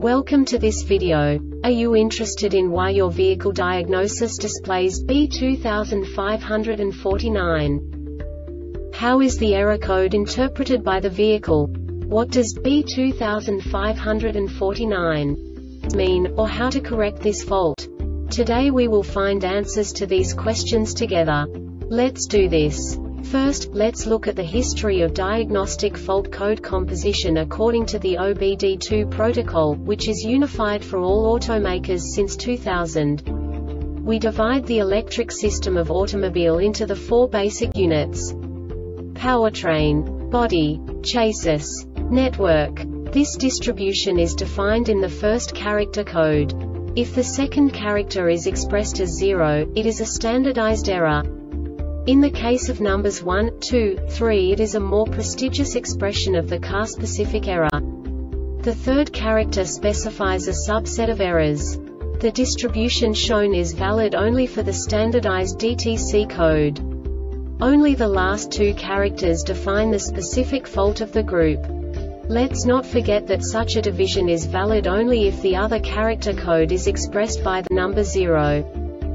Welcome to this video. Are you interested in why your vehicle diagnosis displays B2549? How is the error code interpreted by the vehicle? What does B2549 mean, or how to correct this fault? Today we will find answers to these questions together. Let's do this. First, let's look at the history of diagnostic fault code composition according to the OBD2 protocol, which is unified for all automakers since 2000. We divide the electric system of automobile into the four basic units: powertrain, body, chassis, network. This distribution is defined in the first character code. If the second character is expressed as 0, it is a standardized error. In the case of numbers 1, 2, 3, it is a more prestigious expression of the car-specific error. The third character specifies a subset of errors. The distribution shown is valid only for the standardized DTC code. Only the last two characters define the specific fault of the group. Let's not forget that such a division is valid only if the other character code is expressed by the number 0.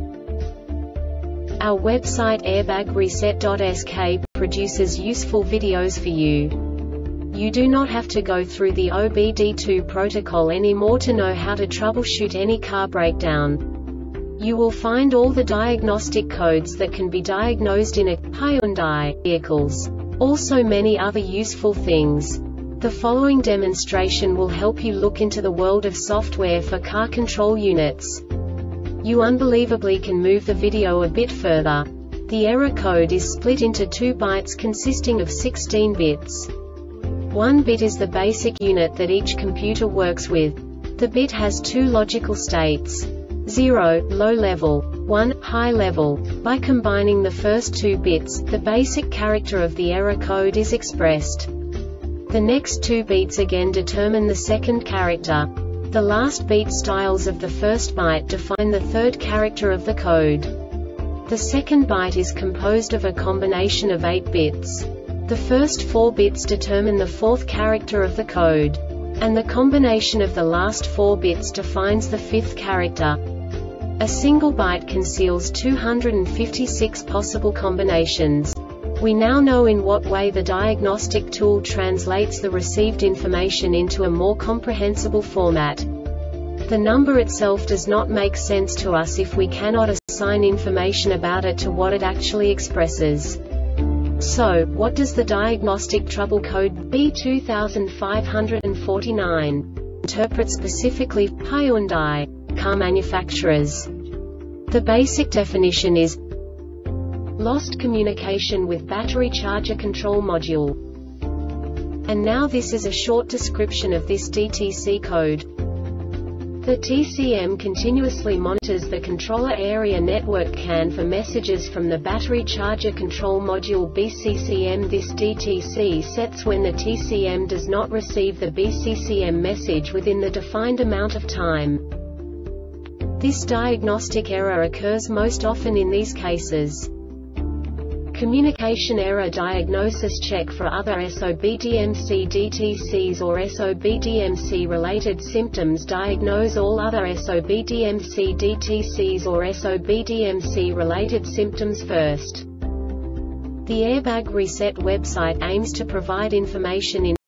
Our website airbagreset.sk produces useful videos for you. You do not have to go through the OBD2 protocol anymore to know how to troubleshoot any car breakdown. You will find all the diagnostic codes that can be diagnosed in a Hyundai vehicles. Also many other useful things. The following demonstration will help you look into the world of software for car control units. You unbelievably can move the video a bit further. The error code is split into 2 bytes consisting of 16 bits. 1 bit is the basic unit that each computer works with. The bit has 2 logical states: 0, low level, 1, high level. By combining the first 2 bits, the basic character of the error code is expressed. The next 2 beats again determine the second character. The last beat styles of the first byte define the third character of the code. The second byte is composed of a combination of 8 bits. The first 4 bits determine the fourth character of the code. And the combination of the last 4 bits defines the fifth character. A single byte conceals 256 possible combinations. We now know in what way the diagnostic tool translates the received information into a more comprehensible format. The number itself does not make sense to us if we cannot assign information about it to what it actually expresses. So, what does the diagnostic trouble code B2549 interpret specifically for Hyundai car manufacturers? The basic definition is lost communication with battery charger control module. And now this is a short description of this DTC code. The TCM continuously monitors the controller area network CAN for messages from the battery charger control module BCCM. This DTC sets when the TCM does not receive the BCCM message within the defined amount of time. This diagnostic error occurs most often in these cases: communication error diagnosis check for other SOBDMC DTCs or SOBDMC related symptoms. Diagnose all other SOBDMC DTCs or SOBDMC related symptoms first. The Airbag Reset website aims to provide information in